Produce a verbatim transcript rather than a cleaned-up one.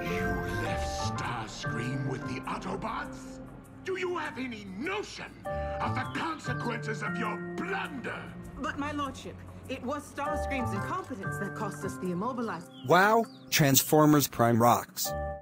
You left Starscream with the Autobots? Do you have any notion of the consequences of your blunder? But my lordship, it was Starscream's incompetence that cost us the immobilizer. Wow, Transformers Prime rocks.